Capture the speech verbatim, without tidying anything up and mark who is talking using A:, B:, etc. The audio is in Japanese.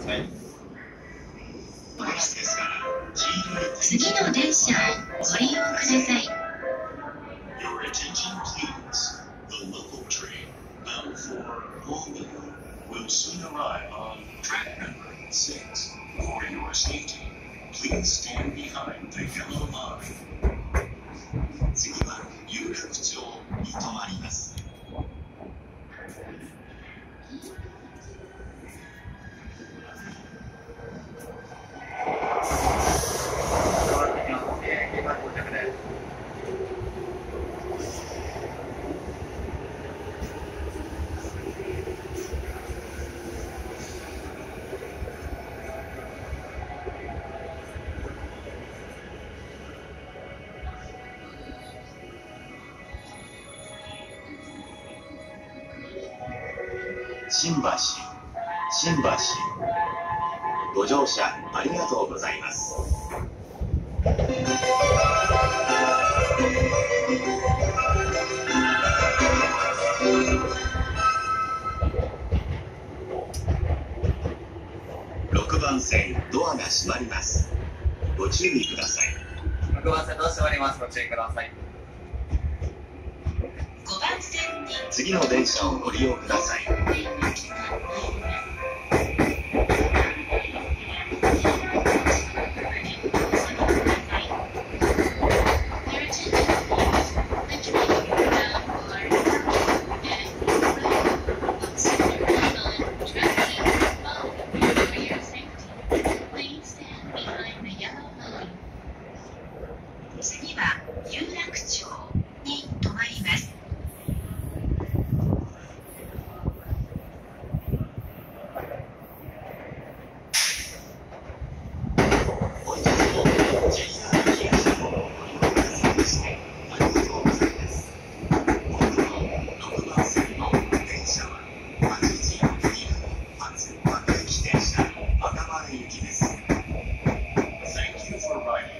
A: はい。
B: 次の電車をご利用ください。
C: Your attention please. The local train bound for Omaha will soon arrive on track number six. For your safety, please stand behind the yellow line. 次は有楽町に停まります。新橋、新橋、ご乗車ありがとうございます。ろくばん線ドアが閉まります。ご注意ください。
A: ろくばん線ドア閉まります。ご注意ください。
B: ごばん線に
C: 次の電車をご利用ください。
B: 次は有楽町に停まります。
C: 本日も ジェイアール 東日本をご利用くださいましてありがとうございます。本日のろくばん線の電車ははちじにふん発各駅停車赤羽行きです。Thank you for riding